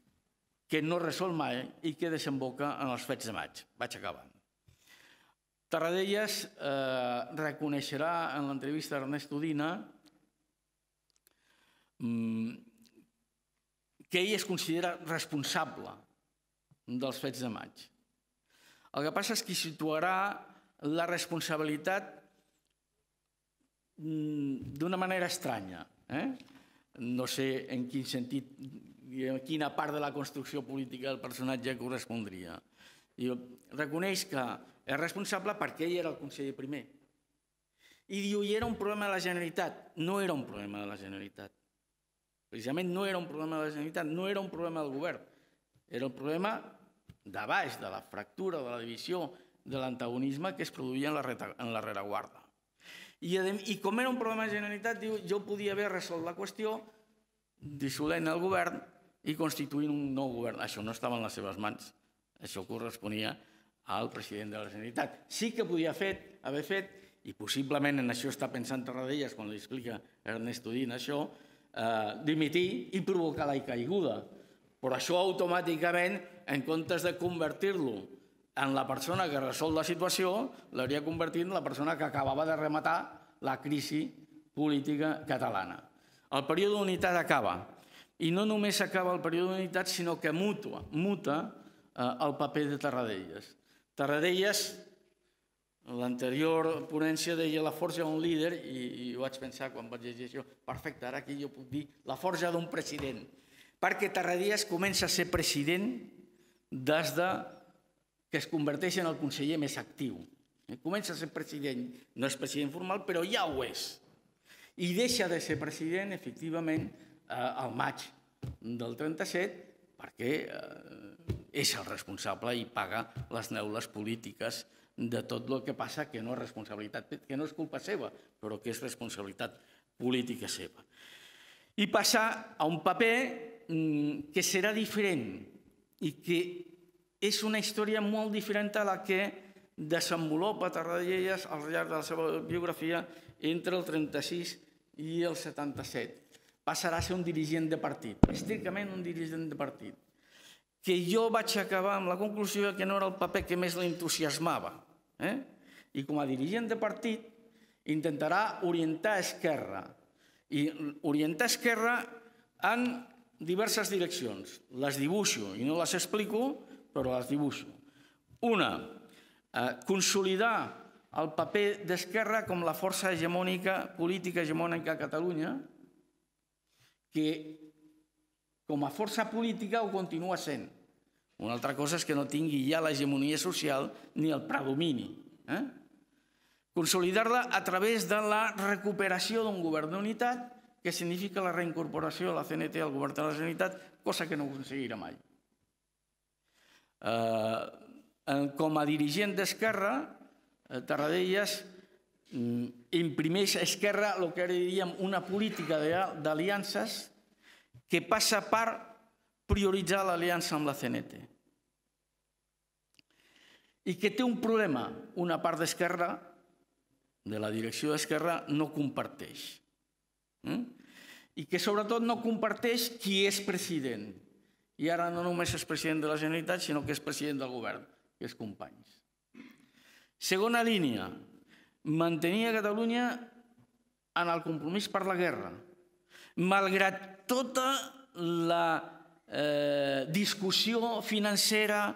que no resol mai i que desemboca en els fets de maig. Vaig acabant. Tarradellas reconeixerà en l'entrevista d'Ernest Udina que ell es considera responsable dels fets de maig. El que passa és que situarà la responsabilitat d'una manera estranya. No sé en quin sentit i en quina part de la construcció política del personatge correspondria. Reconeix que és responsable perquè ell era el conseller primer. I diu, i era un problema de la Generalitat. No era un problema de la Generalitat. Precisament no era un problema de la Generalitat, no era un problema del govern. Era un problema de baix, de la fractura, de la divisió, de l'antagonisme que es produïa en la rereguarda. I com era un problema de la Generalitat, diu, jo podia haver resolt la qüestió dissolent el govern i constituint un nou govern. Això no estava en les seves mans. Això corresponia al president de la Generalitat. Sí que podia haver fet, i possiblement en això està pensant Tarradellas quan li explica Ernest Udina això, dimitir i provocar la caiguda. Però això automàticament, en comptes de convertir-lo en la persona que resol la situació, l'hauria convertit en la persona que acabava de rematar la crisi política catalana. El període d'unitat acaba. I no només acaba el període d'unitat, sinó que muta el paper de Tarradellas. Tarradellas, en l'anterior ponència, deia la forja d'un líder, i vaig pensar quan vaig llegir això, perfecte, ara aquí jo puc dir la forja d'un president, perquè Tarradellas comença a ser president des que es converteix en el conseller més actiu. Comença a ser president, no és president formal, però ja ho és. I deixa de ser president, efectivament, al maig del 37, perquè és el responsable i paga les neules polítiques de tot el que passa, que no és responsabilitat, que no és culpa seva, però que és responsabilitat política seva. I passa a un paper que serà diferent i que és una història molt diferent a la que desenvolupa Tarradellas al llarg de la seva biografia entre el 36 i el 77. Passarà a ser un dirigent de partit, estrictament un dirigent de partit, que jo vaig acabar amb la conclusió que no era el paper que més l'entusiasmava. I com a dirigent de partit intentarà orientar Esquerra, i orientar Esquerra en diverses direccions. Les dibuixo i no les explico, però les dibuixo. Una, consolidar el paper d'Esquerra com la força hegemònica, política hegemònica a Catalunya, que com a força política ho continua sent. Una altra cosa és que no tingui ja l'hegemonia social ni el predomini. Consolidar-la a través de la recuperació d'un govern d'unitat, que significa la reincorporació de la CNT al govern de la Generalitat, cosa que no aconseguirà mai. Com a dirigent d'Esquerra, Tarradellas imprimeix a Esquerra el que ara diríem una política d'aliances que passa per prioritzar l'aliança amb la CNT. I que té un problema, una part d'Esquerra, de la direcció d'Esquerra, no comparteix. I que sobretot no comparteix qui és president. I ara no només és president de la Generalitat, sinó que és president del govern, que és Companys. Segona línia, mantenir a Catalunya en el compromís per la guerra, malgrat tota la discussió financera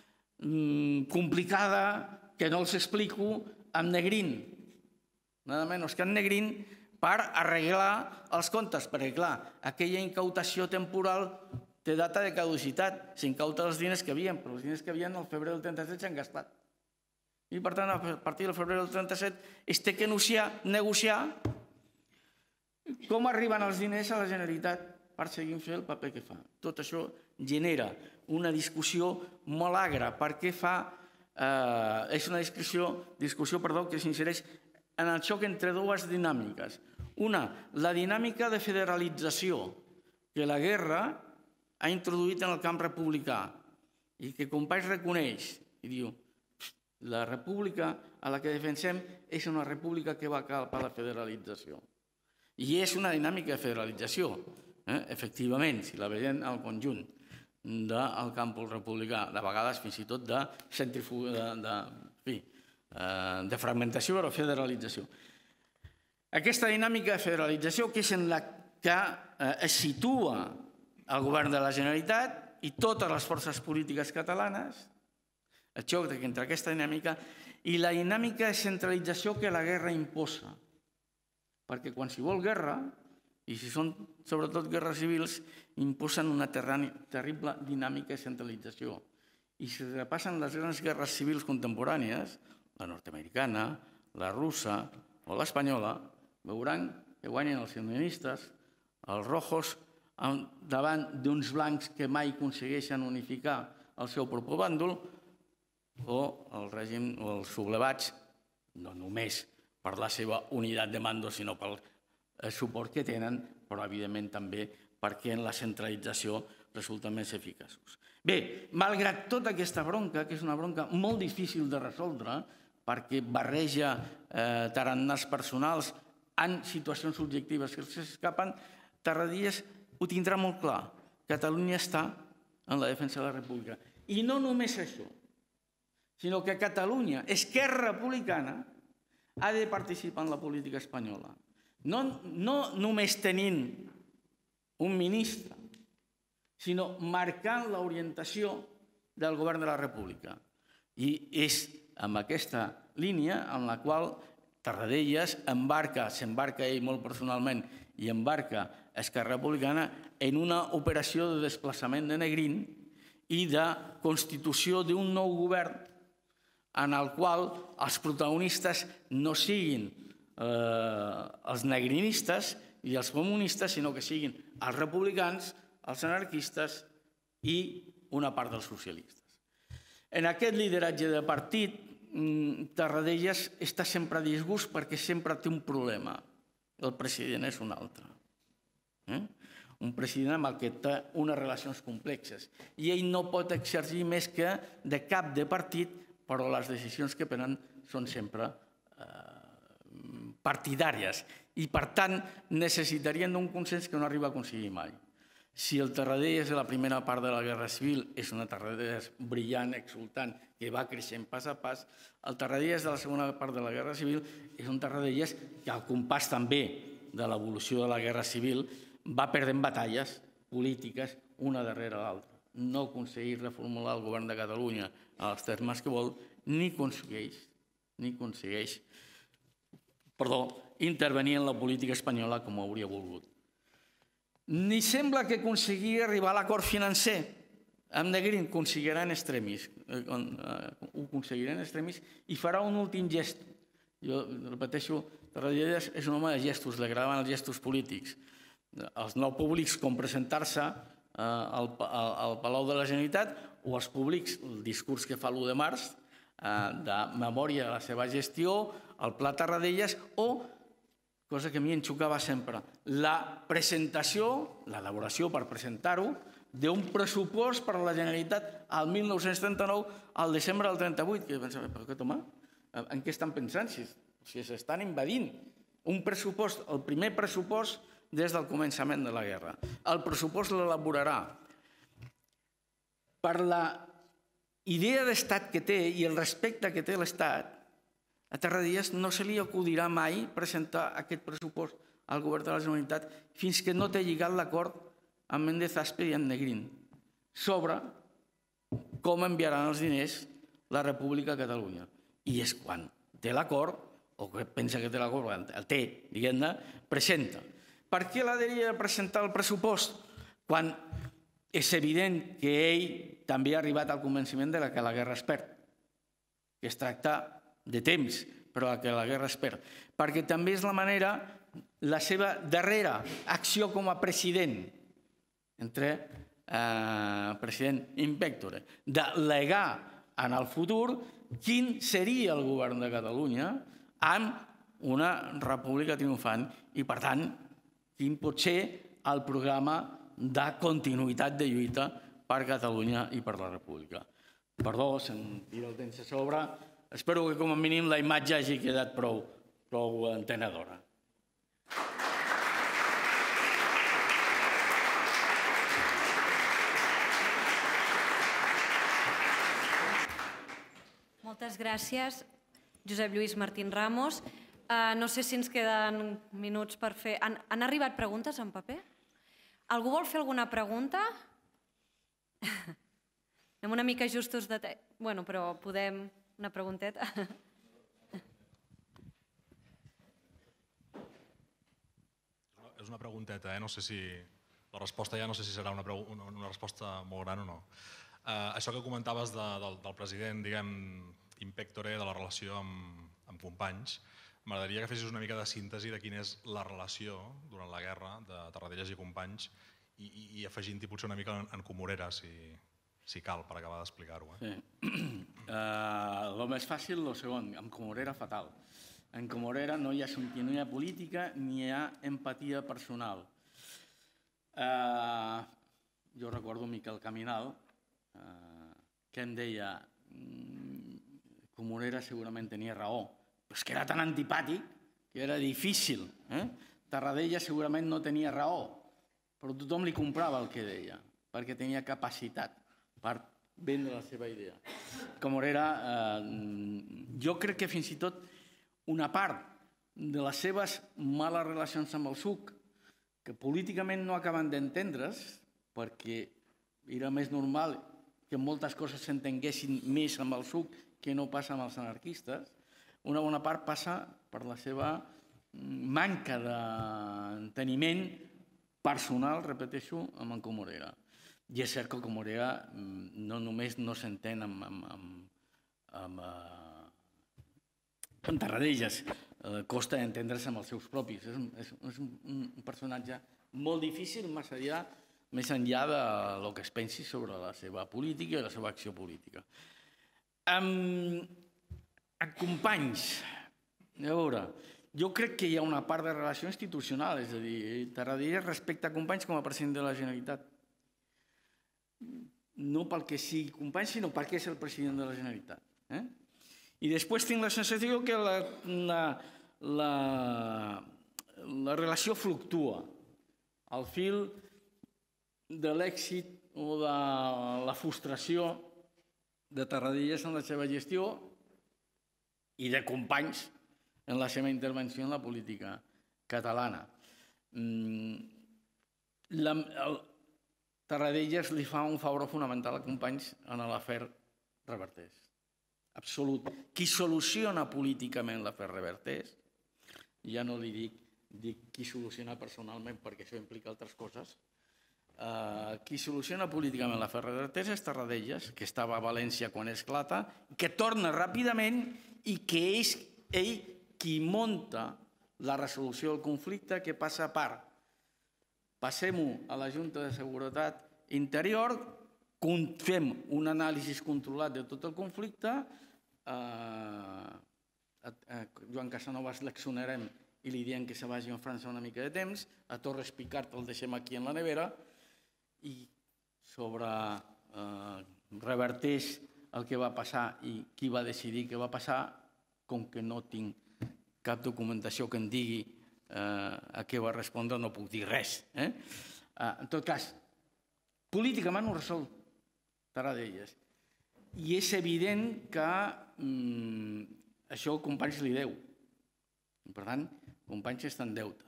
complicada, que no els explico, amb Negrín, nada menys que amb Negrín, per arreglar els comptes, perquè, clar, aquella incautació temporal té data de caducitat, s'incauta els diners que havien, però els diners que havien al febrer del 37 s'han gastat. I, per tant, a partir del febrer del 37 es té que negociar com arriben els diners a la Generalitat per seguir fent el paper que fa. Tot això genera una discussió molt agra perquè és una discussió que s'insereix en el xoc entre dues dinàmiques. Una, la dinàmica de federalització que la guerra ha introduït en el camp republicà i que Companys reconeix i diu la república a la que defensem és una república que va cap a la federalització. I és una dinàmica de federalització, efectivament, si la veiem al conjunt del campus republicà, de vegades fins i tot de centrifuga, de fragmentació o federalització. Aquesta dinàmica de federalització, que és en la que es situa el govern de la Generalitat i totes les forces polítiques catalanes, el xoc entre aquesta dinàmica i la dinàmica de centralització que la guerra imposa. Perquè qualsevol guerra, i si són sobretot guerres civils, imposen una terrible dinàmica de centralització. I si repassen les grans guerres civils contemporànies, la nord-americana, la russa o l'espanyola, veuran que guanyen els unionistes, els rojos davant d'uns blancs que mai aconsegueixen unificar el seu propi bàndol, o el règim o els sublevats, no només per la seva unitat de mando, sinó pel suport que tenen, però evidentment també perquè en la centralització resulten més eficaços. Bé, malgrat tota aquesta bronca, que és una bronca molt difícil de resoldre, perquè barreja tarannàs personals en situacions objectives que s'escapen, Tarradellas ho tindrà molt clar. Catalunya està en la defensa de la República. I no només això, sinó que Catalunya, Esquerra Republicana, ha de participar en la política espanyola. No només tenint un ministre, sinó marcant l'orientació del govern de la República. I és amb aquesta línia en la qual Tarradellas s'embarca ell molt personalment i embarca Esquerra Republicana en una operació de desplaçament de Negrín i de constitució d'un nou govern en el qual els protagonistes no siguin els negrinistes i els comunistes, sinó que siguin els republicans, els anarquistes i una part dels socialistes. En aquest lideratge de partit, Tarradellas està sempre a disgust perquè sempre té un problema. El president és un altre. Un president amb el que té unes relacions complexes. I ell no pot exercir més que de cap de partit, però les decisions que prenen són sempre partidàries i, per tant, necessitarien d'un consens que no arriba a aconseguir mai. Si el Tarradellas de la primera part de la Guerra Civil és una Tarradellas brillant, exultant, que va creixent pas a pas, el Tarradellas de la segona part de la Guerra Civil és un Tarradellas que, al compàs també de l'evolució de la Guerra Civil, va perdent batalles polítiques una darrere l'altra. No aconsegueix reformular el govern de Catalunya a els termes que vol, ni aconsegueix intervenir en la política espanyola com hauria volgut. Ni sembla que aconseguir arribar a l'acord financer amb Negrín, ho aconseguirà en extremis i farà un últim gest. Jo repeteixo, Tarradellas és un home de gestos, li agraden els gestos polítics. Els no públics, com presentar-se al Palau de la Generalitat, o els públics, el discurs que fa l'1 de març, de memòria de la seva gestió, el Pla Tarradellas, o, cosa que a mi em xocava sempre, la presentació, l'elaboració per presentar-ho, d'un pressupost per a la Generalitat al 1939, al desembre del 38, que jo pensava, però aquest home, en què estan pensant? Si s'estan invadint. Un pressupost, el primer pressupost des del començament de la guerra. El pressupost l'elaborarà. Per la idea d'estat que té i el respecte que té l'Estat, a Tarradellas no se li acudirà mai presentar aquest pressupost al govern de la Generalitat fins que no té lligat l'acord amb Méndez Aspe i amb Negrín sobre com enviaran els diners la República a Catalunya. I és quan té l'acord, o que pensa que té l'acord, el té, diguem-ne, presenta. Per què l'ha de presentar el pressupost? Quan és evident que ell també ha arribat al convenciment de que la guerra es perd, que es tracta de temps, però que la guerra es perd. Perquè també és la manera, la seva darrera acció com a president, president in pectore, de legar en el futur quin seria el govern de Catalunya amb una república triomfant i, per tant, quin pot ser el programa de continuïtat de lluita per Catalunya i per la República. Perdó, se'm tira el temps a sobre. Espero que, com a mínim, la imatge hagi quedat prou entenedora. Moltes gràcies. Josep Lluís Martín Ramos. No sé si ens queden minuts per fer... Han arribat preguntes en paper? Algú vol fer alguna pregunta? Anem una mica justos de... Bueno, però podem... Una pregunteta? És una pregunteta, no sé si... La resposta ja no sé si serà una resposta molt gran o no. Això que comentaves del president, diguem, in pectore, de la relació amb companys, m'agradaria que fessis una mica de síntesi de quina és la relació durant la guerra de Tarradellas i companys i afegint-hi potser una mica en Comorera, si cal, per acabar d'explicar-ho. El més fàcil, el segon, amb Comorera fatal. En Comorera no hi ha sintonia política ni hi ha empatia personal. Jo recordo Miquel Caminal, que em deia Comorera segurament tenia raó, però és que era tan antipàtic que era difícil. Tarradellas segurament no tenia raó, però tothom li comprava el que deia, perquè tenia capacitat per vendre la seva idea. Comorera, jo crec que fins i tot una part de les seves males relacions amb el SUC, que políticament no acaben d'entendre's, perquè era més normal que moltes coses s'entenguessin més amb el SUC que no passa amb els anarquistes, una bona part passa per la seva manca d'enteniment personal, repeteixo, amb en Comorera. I és cert que Comorera no només no s'entén amb Tarradellas, costa entendre's amb els seus propis. És un personatge molt difícil, més enllà del que es pensi sobre la seva política i la seva acció política. A companys, a veure, jo crec que hi ha una part de relació institucional, és a dir, Tarradellas respecta companys com a president de la Generalitat. No pel que sigui company, sinó perquè és el president de la Generalitat. I després tinc la sensació que la relació fluctua al fil de l'èxit o de la frustració de Tarradellas en la seva gestió i de companys en la seva intervenció en la política catalana. Tarradellas li fa un favor fonamental a companys en l'afer Revertés. Absolut. Qui soluciona políticament l'afer Revertés, ja no li dic qui soluciona personalment perquè això implica altres coses, qui soluciona políticament l'afer Revertés és Tarradellas, que estava a València quan esclata, que torna ràpidament i que és ell qui munta la resolució del conflicte, que passa per passem-ho a la Junta de Seguretat Interior, fem un anàlisi controlat de tot el conflicte, Joan Casanovas l'exonerem i li diem que se vagi a França una mica de temps, a Torres Picart el deixem aquí en la nevera i sobre Revertés el que va passar i qui va decidir què va passar, com que no tinc cap documentació que em digui a què va respondre, no puc dir res. En tot cas, políticament ho resol Tarradellas. I és evident que això Companys li deu. Per tant, Companys està en deute.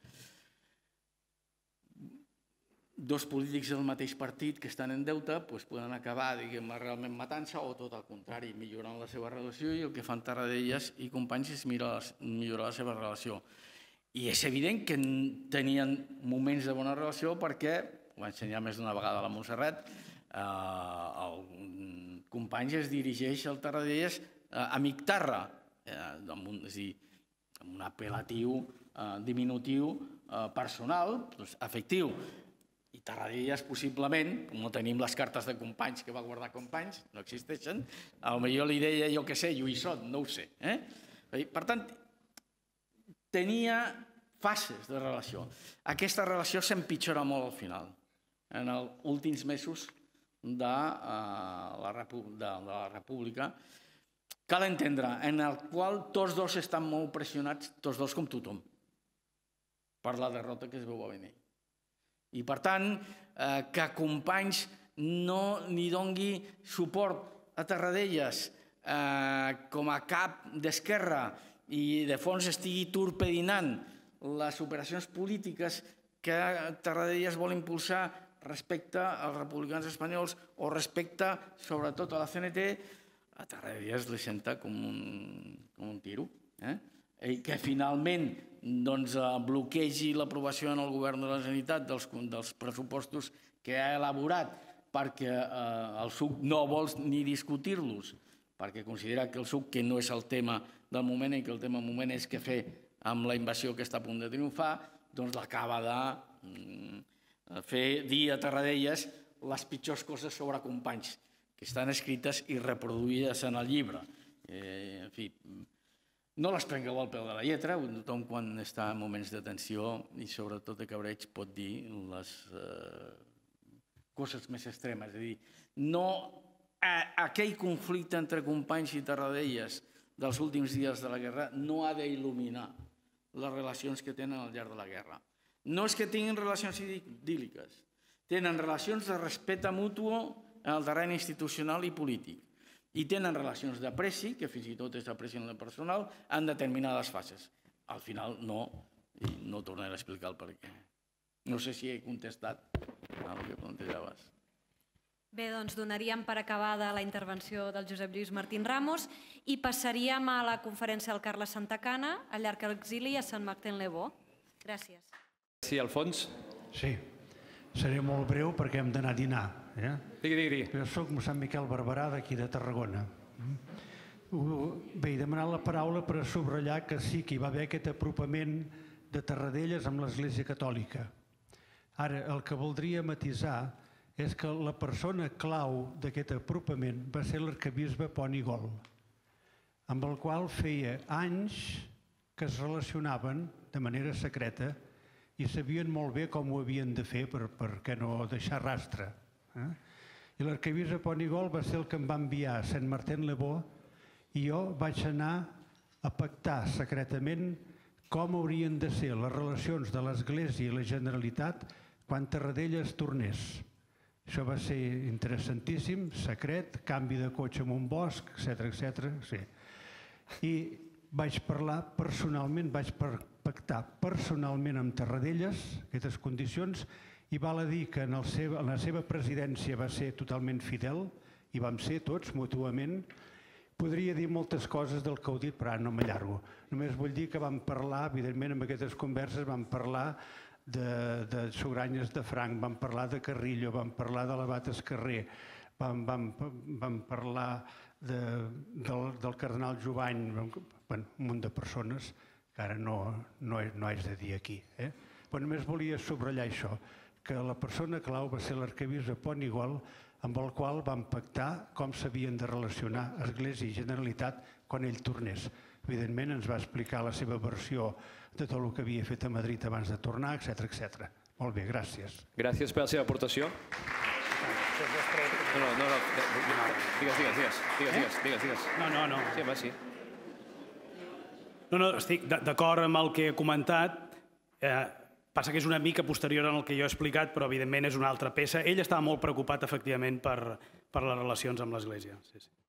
Dos polítics del mateix partit que estan en deute poden acabar realment matant-se o tot el contrari, millorant la seva relació, i el que fan Tarradellas i Companys és millorar la seva relació. I és evident que tenien moments de bona relació perquè, ho va ensenyar més d'una vegada a la Montserrat, el Companys es dirigeix al Tarradellas amic Tarra, és a dir, amb un apel·latiu diminutiu personal, afectiu. I Tarradellas, possiblement, no tenim les cartes de Companys que va guardar Companys, no existeixen, potser li deia, jo què sé, Lluïssot, no ho sé. Per tant, tenia fases de relació. Aquesta relació s'empitjora molt al final, en els últims mesos de la República, cal entendre, en el qual tots dos estan molt pressionats, tots dos com tothom, per la derrota que es veu a venir. I, per tant, que Companys no li doni suport a Tarradellas com a cap d'Esquerra i de fons estigui torpedinant les operacions polítiques que Tarradellas vol impulsar respecte als republicans espanyols o respecte, sobretot, a la CNT, a Tarradellas li senta com un tiro. I que finalment bloquegi l'aprovació en el govern de la Generalitat dels pressupostos que ha elaborat perquè el SUC no vol ni discutir-los, perquè considera que el SUC que no és el tema del moment i que el tema del moment és què fer amb la invasió que està a punt de triomfar, doncs l'acaba de dir a Tarradellas les pitjors coses sobre Companys, que estan escrites i reproduïdes en el llibre. En fi, no les prengueu al peu de la lletra, tothom quan està en moments de tensió i sobretot de cabreig pot dir les coses més extremes. És a dir, no aquell conflicte entre Companys i Tarradellas dels últims dies de la guerra no ha d'il·luminar les relacions que tenen al llarg de la guerra. No és que tinguin relacions idíl·liques, tenen relacions de respecte mutu en el terreny institucional i polític i tenen relacions d'apreci, que fins i tot és d'apreci en la personal, en determinades fases. Al final no, i no tornaré a explicar el per què. No sé si he contestat el que plantejaves. Bé, doncs donaríem per acabada la intervenció del Josep Lluís Martín Ramos i passaríem a la conferència del Carles Santacana, a llarg exili a Sant Martin-le-Beau. Gràcies. Sí, Alfons? Sí, seré molt breu perquè hem d'anar a dinar. Digui. Jo soc mossèn Miquel Barberà, d'aquí de Tarragona. Bé, he demanat la paraula per subratllar que sí que hi va haver aquest apropament de Tarradellas amb l'Església Catòlica. Ara, el que voldria matisar és que la persona clau d'aquest apropament va ser l'arquebisbe Pont i Gol, amb el qual feia anys que es relacionaven de manera secreta i sabien molt bé com ho havien de fer per què no deixar rastre. I l'arquebisbe Pont i Gol va ser el que em va enviar a Sant Martin-le-Beau i jo vaig anar a pactar secretament com haurien de ser les relacions de l'Església i la Generalitat quan Tarradellas tornés. Això va ser interessantíssim, secret, canvi de cotxe en un bosc, etc. I vaig parlar personalment, vaig pactar personalment amb Tarradellas aquestes condicions i val a dir que en la seva presidència va ser totalment fidel i vam ser tots mútuament. Podria dir moltes coses del que heu dit, però ara no m'allargo. Només vull dir que vam parlar, evidentment, en aquestes converses vam parlar de Sugranyes de Franc, vam parlar de Carrillo, vam parlar de l'Abat Escarrer, vam parlar del cardenal Jovany, un munt de persones que ara no haig de dir aquí. Però només volia subratllar això, que la persona clau va ser l'arquebisbe Pont i Gol, amb el qual vam pactar com s'havien de relacionar Església i Generalitat quan ell tornés. Evidentment ens va explicar la seva versió de tot el que havia fet a Madrid abans de tornar, etc. Molt bé, gràcies. Gràcies per la seva aportació. Digues. No. Sí, home, sí. No, estic d'acord amb el que he comentat. Passa que és una mica posterior al que jo he explicat, però evidentment és una altra peça. Ell estava molt preocupat, efectivament, per les relacions amb l'Església. Sí.